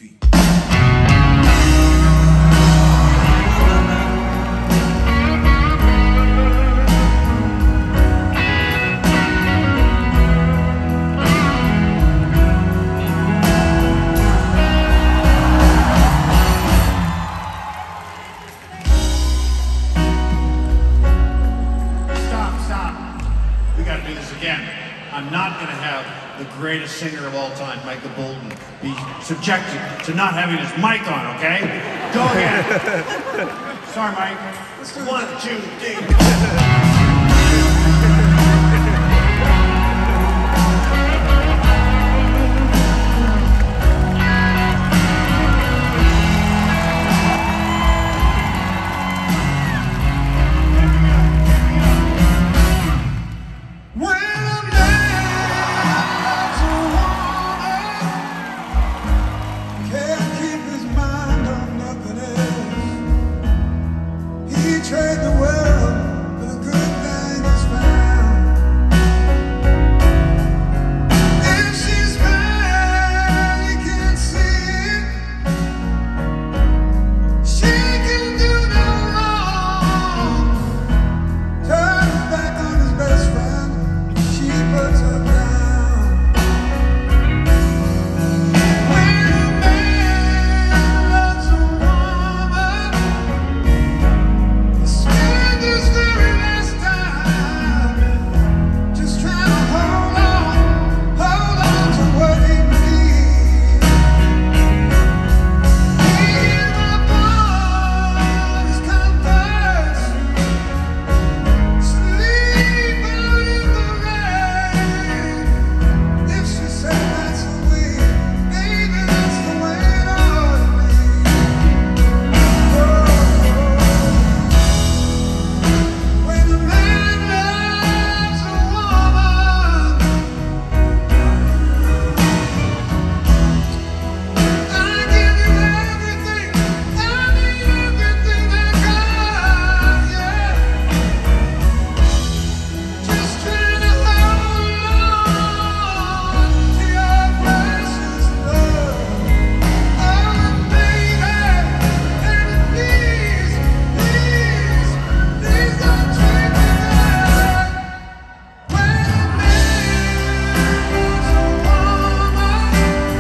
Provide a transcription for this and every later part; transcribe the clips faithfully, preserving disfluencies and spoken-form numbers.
feet. I'm not going to have the greatest singer of all time, Michael Bolton, be subjected to not having his mic on, okay? Go again. Sorry, Mike. Let's do one, two, three. Trade the world for the good thing he's found. If she's mad, you can't see it. She can do no wrong. Turn his back on his best friend, she puts her down. When a man loves a woman, this very last time, just trying to hold on, hold on to what he needs. He gave up on his comforts, sleep out in the rain. If she said that's the way, maybe that's the way it ought to be. Oh. When a man loves a woman, I give you everything, I mean everything I got, yeah. Just trying to hold on to your precious love. Oh, baby, and please, please, please don't treat me bad. When a man loves a woman,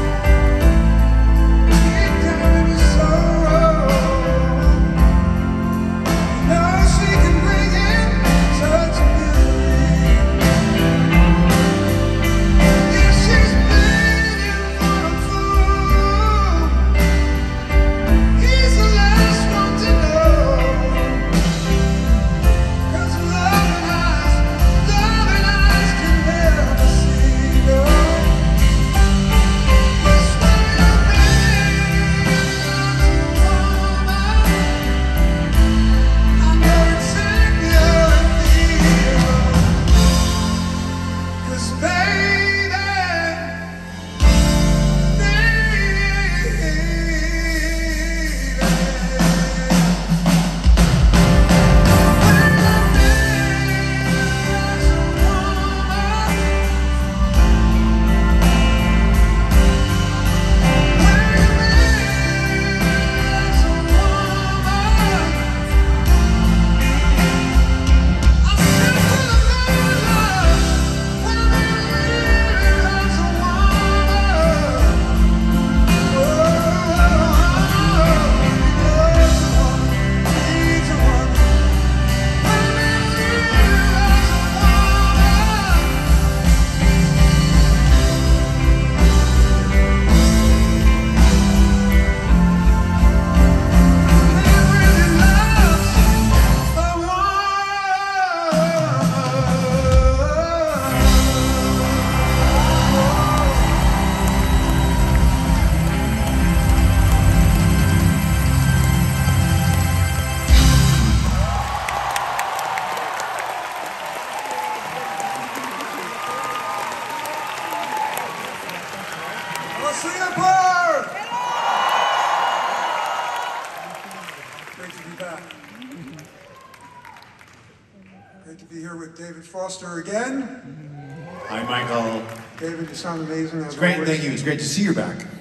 deep down in his sorrow, you know she can bring in such misery. If she's begging for a fool, he's the last one to know. 'Cause loving eyes, loving eyes can never see. No. Yes, when a man loves a woman, I know exactly how it feels. 'Cause baby, Singapore! Great to be back. Great to be here with David Foster again. Hi, Michael. David, you sound amazing. It's great, thank you. It's great to see you back.